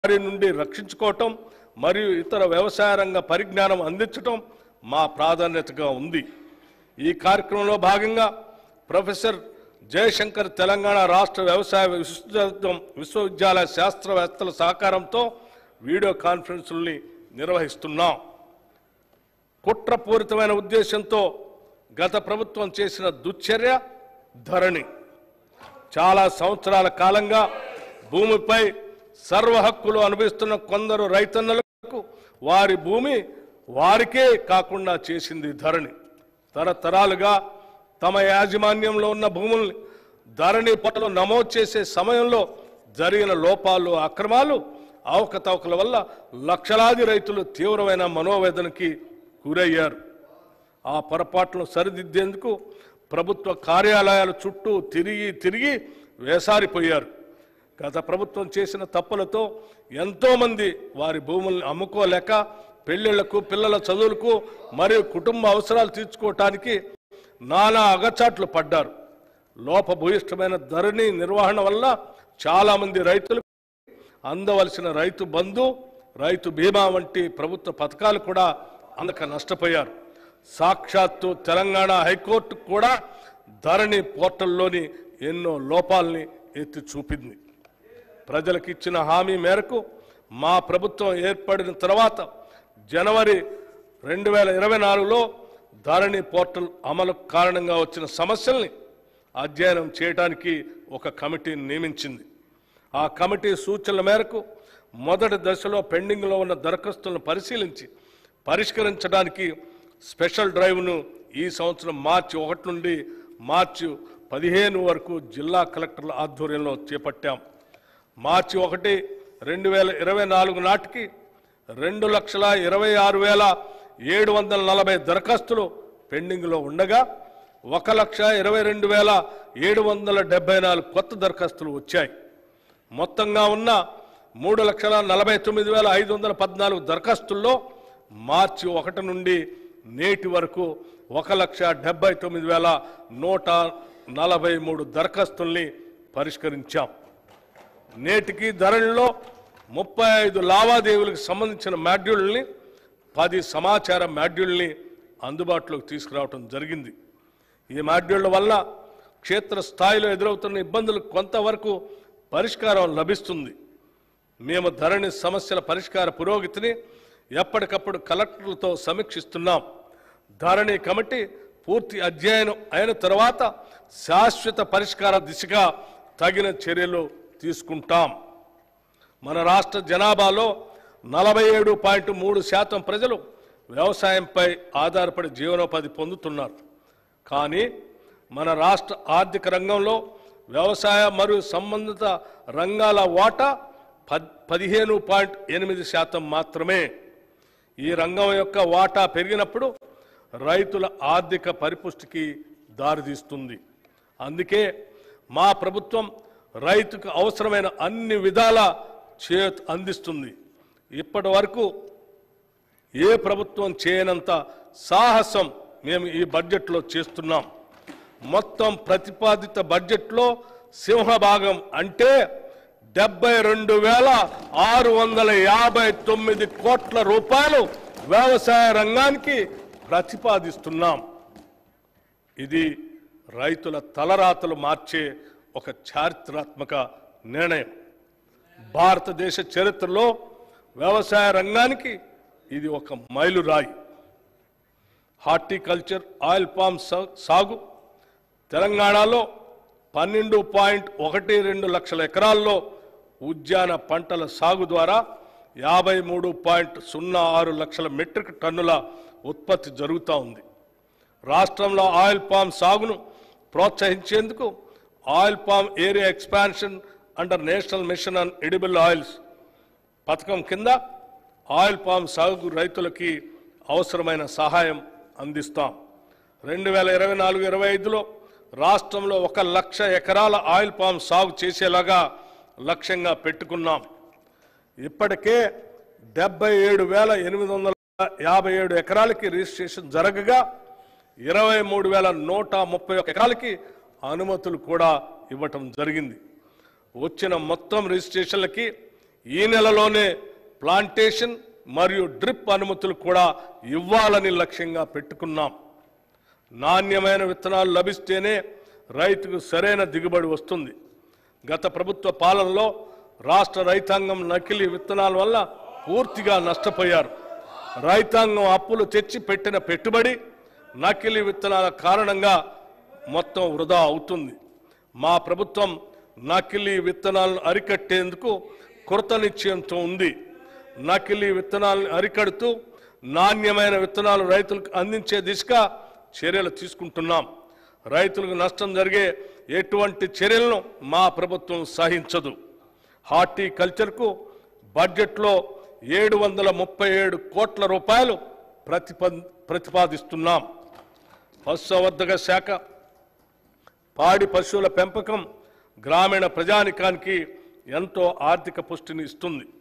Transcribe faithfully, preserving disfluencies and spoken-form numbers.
బారి నుండి రక్షించుకోవటం మరియు ఇతర వ్యవసాయ రంగ పరిజ్ఞానం అందించటం మా ప్రాధాన్యతగా ఉంది. ఈ కార్యక్రమంలో భాగంగా ప్రొఫెసర్ జయశంకర్ తెలంగాణ రాష్ట్ర వ్యవసాయ విశ్వవిద్యాలయ శాస్త్రవేత్తల సహకారంతో వీడియో కాన్ఫరెన్సుల్ని నిర్వహిస్తున్నాం. కుట్రపూరితమైన ఉద్దేశంతో గత ప్రభుత్వం చేసిన దుశ్చర్య ధరణి. చాలా సంవత్సరాల కాలంగా భూమిపై సర్వ హక్కులు అనుభవిస్తున్న కొందరు రైతన్నలకు వారి భూమి వారికే కాకుండా చేసింది ధరణి. తరతరాలుగా తమ యాజమాన్యంలో ఉన్న భూముల్ని ధరణి పోర్టల్లో నమోదు చేసే సమయంలో జరిగిన లోపాలు, అక్రమాలు, అవకతవకల వల్ల లక్షలాది రైతులు తీవ్రమైన మనోవేదనకి గురయ్యారు. ఆ పొరపాట్లను సరిదిద్దేందుకు ప్రభుత్వ కార్యాలయాల చుట్టూ తిరిగి తిరిగి వేసారిపోయారు. గత ప్రభుత్వం చేసిన తప్పులతో ఎంతోమంది వారి భూముల్ని అమ్ముకోలేక పెళ్లిళ్లకు, పిల్లల చదువులకు మరియు కుటుంబ అవసరాలు తీర్చుకోవటానికి నానా అగచాట్లు పడ్డారు. లోపభూయిష్టమైన ధరణి నిర్వహణ వల్ల చాలామంది రైతులకు అందవలసిన రైతు బంధు, రైతు బీమా వంటి ప్రభుత్వ పథకాలు కూడా అందక నష్టపోయారు. సాక్షాత్తు తెలంగాణ హైకోర్టు కూడా ధరణి పోర్టల్లోని ఎన్నో లోపాలని ఎత్తి చూపింది. ప్రజలకు ఇచ్చిన హామీ మేరకు మా ప్రభుత్వం ఏర్పడిన తర్వాత జనవరి రెండు వేల ఇరవై నాలుగులో ధరణి పోర్టల్ అమలు కారణంగా వచ్చిన సమస్యల్ని అధ్యయనం చేయడానికి ఒక కమిటీని నియమించింది. ఆ కమిటీ సూచనల మేరకు మొదటి దశలో పెండింగ్లో ఉన్న దరఖాస్తులను పరిశీలించి పరిష్కరించడానికి స్పెషల్ డ్రైవ్ను ఈ సంవత్సరం మార్చి ఒకటి నుండి మార్చి పదిహేను వరకు జిల్లా కలెక్టర్ల ఆధ్వర్యంలో చేపట్టాం. మార్చి ఒకటి రెండు వేల ఇరవై నాలుగు నాటికి రెండు లక్షల ఇరవై ఆరు వేల ఏడు వందల నలభై దరఖాస్తులు పెండింగ్లో ఉండగా ఒక లక్ష ఇరవై రెండు వేల ఏడు వందల డెబ్బై నాలుగు కొత్త దరఖాస్తులు వచ్చాయి. మొత్తంగా ఉన్న మూడు లక్షల నలభై తొమ్మిది వేల ఐదు వందల పద్నాలుగు దరఖాస్తుల్లో మార్చి ఒకటి నుండి నేటి వరకు ఒక లక్ష డెబ్బై తొమ్మిది వేల నూట నలభై మూడు దరఖాస్తుల్ని పరిష్కరించాం. నేటికి ధరణిలో ముప్పై ఐదు లావాదేవీలకు సంబంధించిన మాడ్యూల్ని, పది సమాచార మాడ్యూల్ని అందుబాటులోకి తీసుకురావడం జరిగింది. ఈ మాడ్యూళ్ల వల్ల క్షేత్రస్థాయిలో ఎదురవుతున్న ఇబ్బందులకు కొంతవరకు పరిష్కారం లభిస్తుంది. మేము ధరణి సమస్యల పరిష్కార పురోగతిని ఎప్పటికప్పుడు కలెక్టర్లతో సమీక్షిస్తున్నాం. ధరణి కమిటీ పూర్తి అధ్యయనం అయిన తర్వాత శాశ్వత పరిష్కార దిశగా తగిన చర్యలు తీసుకుంటాం. మన రాష్ట్ర జనాభాలో నలభై ఏడు పాయింట్ మూడు శాతం ప్రజలు వ్యవసాయంపై ఆధారపడి జీవనోపాధి పొందుతున్నారు. కానీ మన రాష్ట్ర ఆర్థిక రంగంలో వ్యవసాయ మరియు సంబంధిత రంగాల వాటా పదిహేను పాయింట్ ఎనిమిది శాతం మాత్రమే. ఈ రంగం యొక్క వాటా పెరిగినప్పుడు రైతుల ఆర్థిక పరిపుష్టికి దారితీస్తుంది. అందుకే మా ప్రభుత్వం రైతుకు అవసరమైన అన్ని విధాల చేయూత అందిస్తుంది. ఇప్పటి వరకు ఏ ప్రభుత్వం చేయనంత సాహసం మేము ఈ బడ్జెట్లో చేస్తున్నాం. మొత్తం ప్రతిపాదిత బడ్జెట్లో సింహభాగం అంటే డెబ్బై రెండు వేల ఆరు వందల యాభై తొమ్మిది కోట్ల రూపాయలు వ్యవసాయ రంగానికి ప్రతిపాదిస్తున్నాం. ఇది రైతుల తలరాతలు మార్చే ఒక చారిత్రాత్మక నిర్ణయం. భారతదేశ చరిత్రలో వ్యవసాయ రంగానికి ఇది ఒక మైలురాయి. హార్టికల్చర్, ఆయిల్ పామ్ సాగు తెలంగాణలో పన్నెండు పాయింట్ ఒకటి రెండు లక్షల ఎకరాల్లో, ఉద్యాన పంటల సాగు ద్వారా యాభై మూడు పాయింట్ సున్నా ఆరు లక్షల మెట్రిక్ టన్నుల ఉత్పత్తి జరుగుతూ ఉంది. రాష్ట్రంలో ఆయిల్ పామ్ సాగును ప్రోత్సహించేందుకు oil palm area expansion under National Mission on Edible Oils పథకం కింద ఆయిల్ పామ్ సాగు రైతులకి అవసరమైన సహాయం అందిస్తాం. రెండు వేల ఇరవై నాలుగు ఇరవై ఐదులో రాష్ట్రంలో ఒక లక్ష ఎకరాల ఆయిల్ పామ్ సాగు చేసేలాగా లక్ష్యంగా పెట్టుకున్నాం. ఇప్పటికే డెబ్బై ఏడు వేల ఎనిమిది వందల యాభై ఏడు ఎకరాలకి రిజిస్ట్రేషన్ జరగగా ఇరవై మూడు వేల నూట ముప్పై ఒక ఎకరాలకి అనుమతులు కూడా ఇవ్వటం జరిగింది. వచ్చిన మొత్తం రిజిస్ట్రేషన్లకి ఈ నెలలోనే ప్లాంటేషన్ మరియు డ్రిప్ అనుమతులు కూడా ఇవ్వాలని లక్ష్యంగా పెట్టుకున్నాం. నాణ్యమైన విత్తనాలు లభిస్తేనే రైతుకు సరైన దిగుబడి వస్తుంది. గత ప్రభుత్వ పాలనలో రాష్ట్ర రైతాంగం నకిలీ విత్తనాల వల్ల పూర్తిగా నష్టపోయారు. రైతాంగం అప్పులు తెచ్చి పెట్టిన పెట్టుబడి నకిలీ విత్తనాల కారణంగా మొత్తం వృధా అవుతుంది. మా ప్రభుత్వం నకిలీ విత్తనాలను అరికట్టేందుకు కృత నిశ్చయంతో ఉంది. నకిలీ విత్తనాలను అరికడుతూ నాణ్యమైన విత్తనాలు రైతులకు అందించే దిశగా చర్యలు తీసుకుంటున్నాం. రైతులకు నష్టం జరిగే ఎటువంటి చర్యలను మా ప్రభుత్వం సహించదు. హార్టికల్చర్కు బడ్జెట్లో ఏడు వందల ముప్పై ఏడు కోట్ల రూపాయలు ప్రతిప ప్రతిపాదిస్తున్నాం. పశుసంవర్ధక శాఖ పాడి పశువుల పెంపకం గ్రామీణ ప్రజానికానికి ఎంతో ఆర్థిక పుష్టిని ఇస్తుంది.